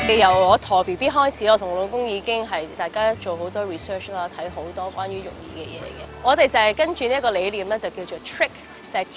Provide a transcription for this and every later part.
由我陀 BB 開始，我同我老公已經係大家做好多 research 啦，睇好多關於育兒嘅嘢嘅。我哋就係跟住呢一個理念咧，就叫做 TRICK， 就係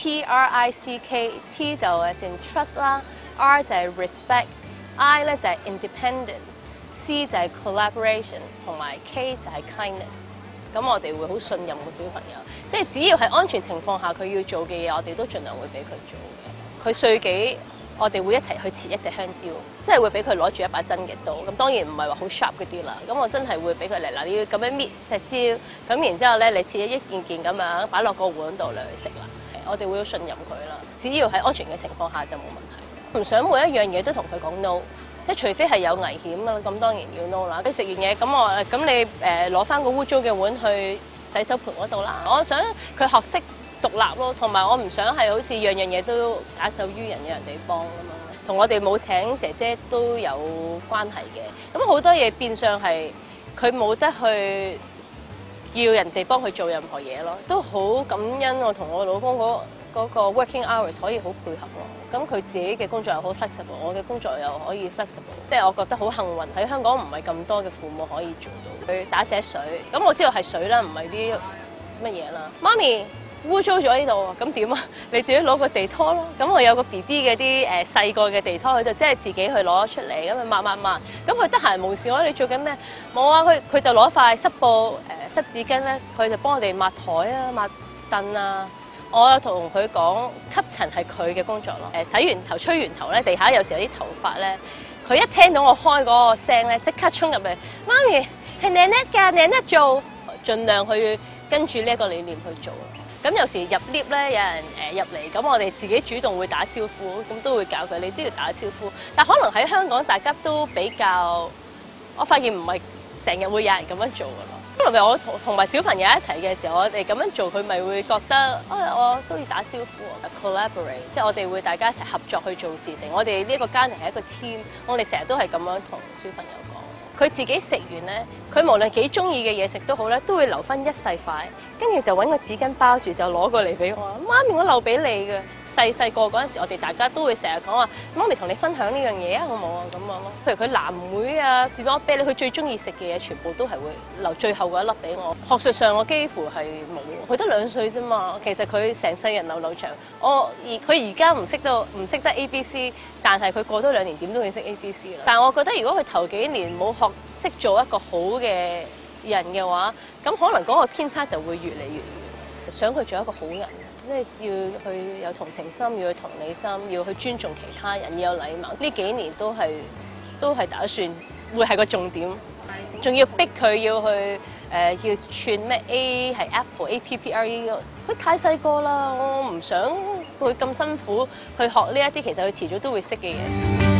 TRICK，T 就係 in trust 啦 ，R 就係 respect，I 咧就係 independence，C 就係 collaboration， 同埋 K 就係 kindness。咁我哋會好信任個小朋友，即係只要係安全情況下佢要做嘅嘢，我哋都盡量會俾佢做嘅。佢歲幾？我哋會一齊去切一隻香蕉，即係會俾佢攞住一把真嘅刀。咁當然唔係話好 sharp 嗰啲啦。咁我真係會俾佢嚟嗱，你要咁樣搣隻蕉，咁然之後咧，你切一件件咁樣擺落個碗度嚟去食啦。我哋會信任佢啦，只要喺安全嘅情況下就冇問題。唔想每一樣嘢都同佢講 no， 即係除非係有危險啦，咁當然要 no 啦。你食完嘢咁你攞翻個污糟嘅碗去洗手盆嗰度啦。我想佢學識獨立咯，同埋我唔想係好似樣樣嘢都假手於人，要人哋幫咁樣。同我哋冇請姐姐都有關係嘅。咁好多嘢變相係佢冇得去叫人哋幫佢做任何嘢咯。都好感恩我同我老公嗰個 working hours 可以好配合咯。咁佢自己嘅工作又好 flexible， 我嘅工作又可以 flexible。即係我覺得好幸運，喺香港唔係咁多嘅父母可以做到。佢打寫水，咁我知道係水啦，唔係啲乜嘢啦。媽咪，污糟咗呢度，咁點啊？你自己攞個地拖咯。咁我有個 BB 嘅啲細個嘅地拖，佢就即係自己去攞出嚟，咁咪抹。咁佢得閒無事，我話你做緊咩？冇啊，佢就攞塊濕布濕紙巾咧，佢就幫我哋抹台啊、抹凳啊。我有同佢講，吸塵係佢嘅工作咯。洗完頭、吹完頭咧，地下有時有啲頭髮咧，佢一聽到我開嗰個聲咧，即刻衝入嚟，媽咪係奶奶㗎，奶奶做，盡量去跟住呢一個理念去做。咁有時入 lift 咧，有人入嚟，咁我哋自己主動會打招呼，咁都會教佢你都要打招呼。但可能喺香港大家都比較，我發現唔係成日會有人咁樣做㗎咯。可能我同埋小朋友一齊嘅時候，我哋咁樣做，佢咪會覺得我都要打招呼 ，collaborate， 即係我哋會大家一齊合作去做事情。我哋呢個家庭係一個 team， 我哋成日都係咁樣同小朋友講。佢自己食完咧，佢無論幾中意嘅嘢食都好咧，都會留翻一細塊，跟住就揾個紙巾包住就攞過嚟俾我。媽咪，我留俾你嘅。細個嗰陣時，我哋大家都會成日講話，媽咪同你分享呢樣嘢啊，好冇啊咁樣咯。譬如佢藍莓啊、士多啤梨，佢最中意食嘅嘢，全部都係會留最後嗰一粒俾我。學術上我幾乎係冇，佢得2歲啫嘛。其實佢成世人流長，佢而家唔識得 ABC， 但係佢過多2年點都會識 ABC 啦。但係我覺得如果佢頭幾年冇學識做一個好嘅人嘅話，咁可能嗰個偏差就會越嚟越遠。想佢做一個好人。即係要去有同情心，要去同理心，要去尊重其他人，要有禮貌。呢幾年都係打算會係個重點，仲要逼佢要去要串咩 A 係 Apple APPRE， 佢太細個啦，我唔想佢咁辛苦去學呢一啲，其實佢遲早都會識嘅嘢。